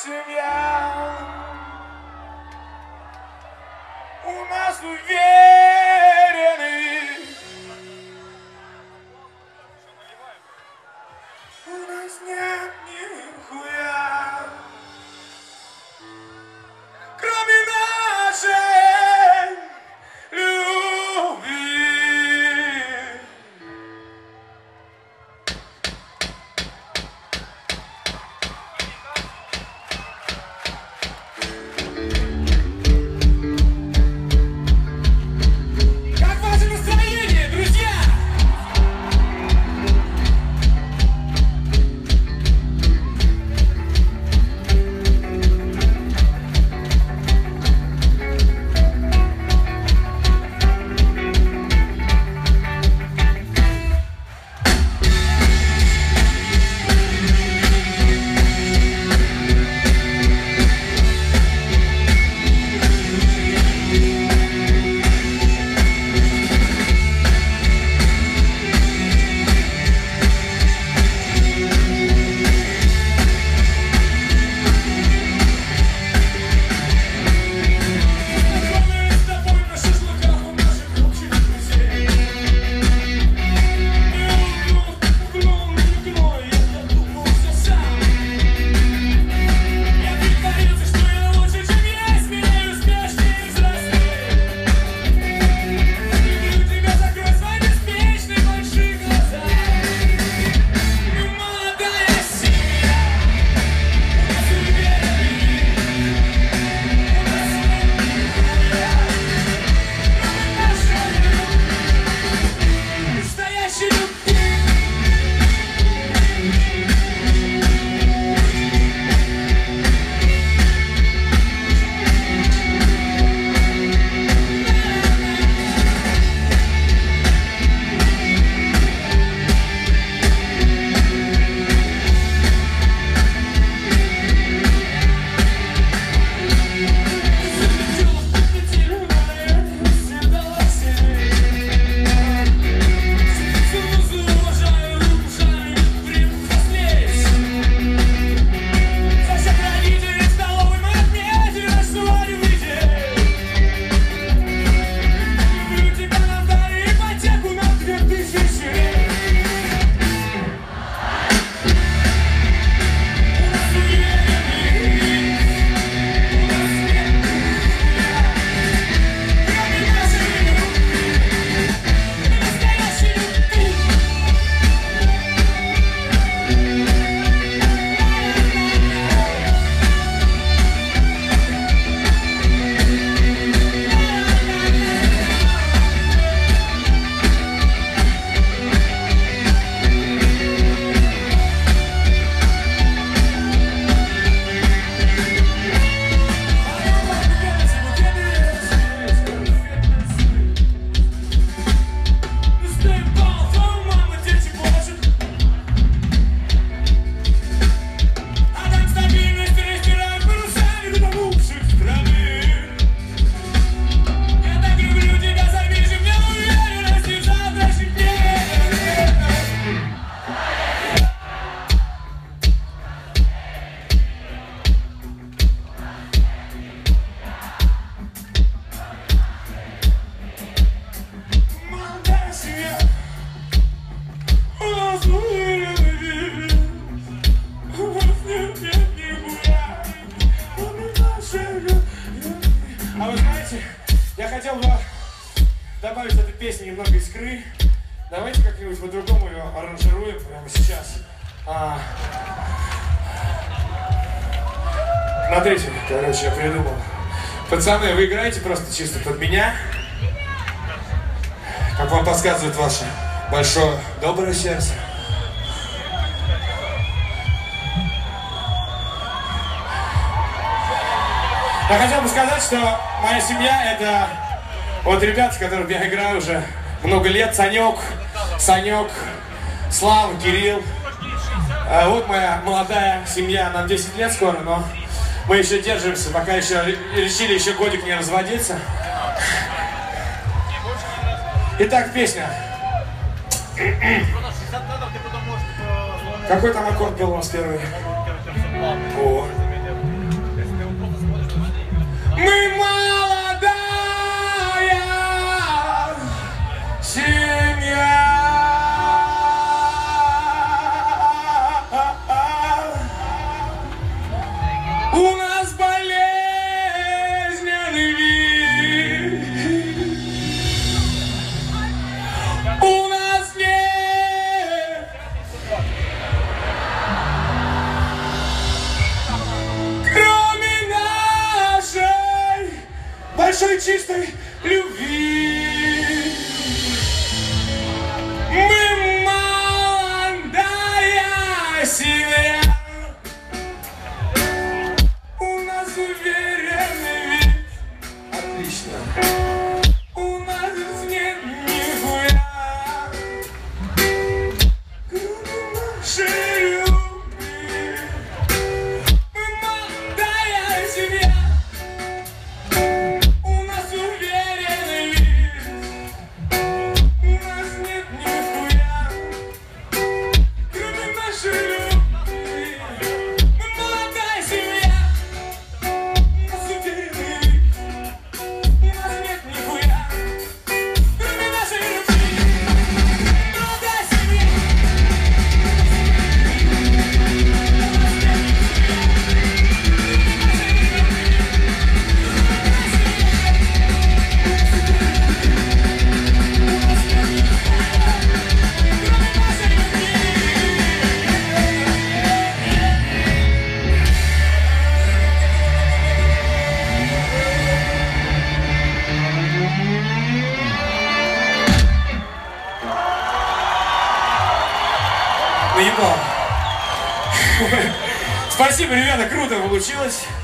семья. У нас уверенный. У нас нет нихуя, кроме нашей любви. Как ваше настроение, друзья? А вы знаете, я хотел бы добавить в этой песне немного искры. Давайте как-нибудь по-другому ее аранжируем прямо сейчас. Смотрите, короче, я придумал. Пацаны, вы играете просто чисто под меня. Как вам подсказывает ваше большое доброе сердце. Я хотел бы сказать, что моя семья — это вот ребята, с которыми я играю уже много лет. Санек, Слава, Кирилл. Вот моя молодая семья, нам 10 лет скоро, но мы еще держимся, пока еще решили еще годик не разводиться. Итак, песня. Какой там аккорд был у нас первый? О. Мы молодая семья. У нас болезненный вид. У нас нет кроме нашей большой чистой любви. Мы молодая семья. У нас уверенный вид. Отлично. У нас нет нихуя кроме нашей любви. Мы молодая семья. У нас уверенный вид. У нас нет нихуя кроме нашей любви. Мы молодая семья. У нас уверенный вид. У нас нет нихуя кроме нашей любви. Молодая семья. Наебал. Спасибо, ребята, круто получилось.